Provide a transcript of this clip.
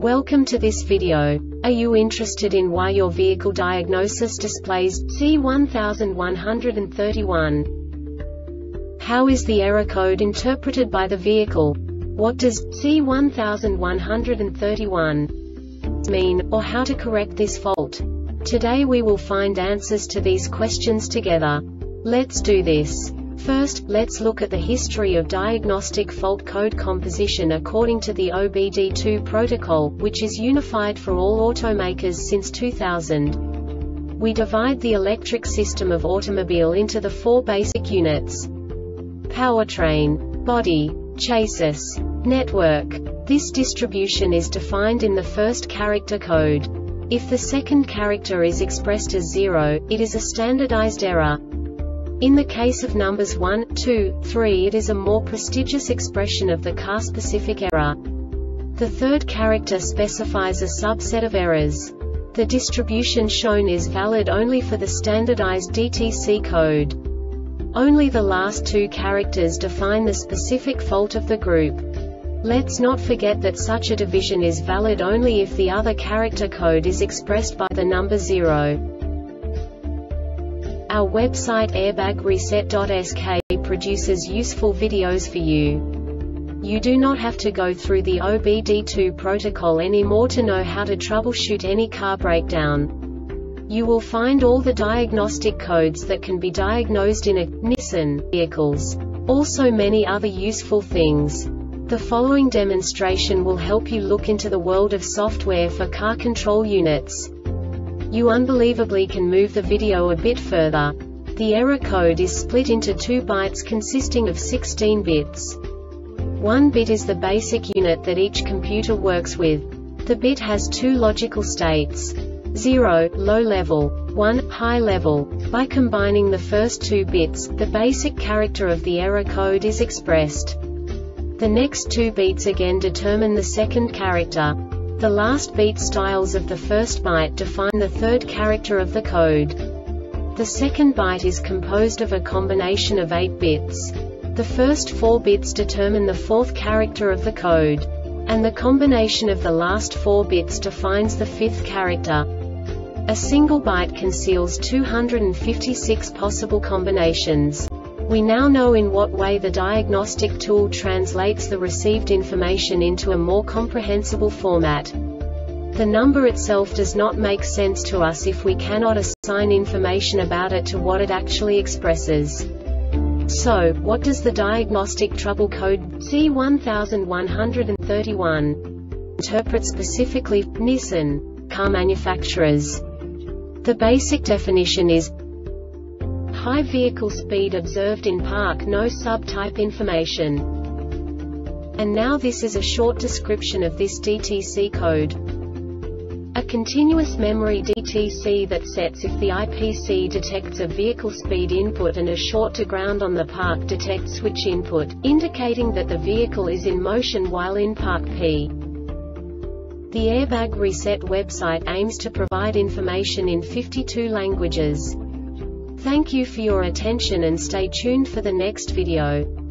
Welcome to this video. Are you interested in why your vehicle diagnosis displays C1131? How is the error code interpreted by the vehicle? What does C1131 mean, or how to correct this fault? Today we will find answers to these questions together. Let's do this. First, let's look at the history of diagnostic fault code composition according to the OBD2 protocol, which is unified for all automakers since 2000. We divide the electric system of automobile into the four basic units: powertrain, body, chassis, network. This distribution is defined in the first character code. If the second character is expressed as 0, it is a standardized error. In the case of numbers 1, 2, 3, it is a more prestigious expression of the car-specific error. The third character specifies a subset of errors. The distribution shown is valid only for the standardized DTC code. Only the last two characters define the specific fault of the group. Let's not forget that such a division is valid only if the other character code is expressed by the number 0. Our website airbagreset.sk produces useful videos for you. You do not have to go through the OBD2 protocol anymore to know how to troubleshoot any car breakdown. You will find all the diagnostic codes that can be diagnosed in a Nissan vehicles. Also many other useful things. The following demonstration will help you look into the world of software for car control units. You unbelievably can move the video a bit further. The error code is split into 2 bytes consisting of 16 bits. 1 bit is the basic unit that each computer works with. The bit has 2 logical states: 0, low level, 1, high level. By combining the first 2 bits, the basic character of the error code is expressed. The next 2 beats again determine the second character. The last beat styles of the first byte define the third character of the code. The second byte is composed of a combination of 8 bits. The first 4 bits determine the fourth character of the code. And the combination of the last 4 bits defines the fifth character. A single byte conceals 256 possible combinations. We now know in what way the diagnostic tool translates the received information into a more comprehensible format. The number itself does not make sense to us if we cannot assign information about it to what it actually expresses. So, what does the diagnostic trouble code C1131 interpret specifically for Nissan car manufacturers? The basic definition is high vehicle speed observed in park, no subtype information. And now this is a short description of this DTC code. A continuous memory DTC that sets if the IPC detects a vehicle speed input and a short to ground on the park detect switch input, indicating that the vehicle is in motion while in park P. The Airbag Reset website aims to provide information in 52 languages. Thank you for your attention and stay tuned for the next video.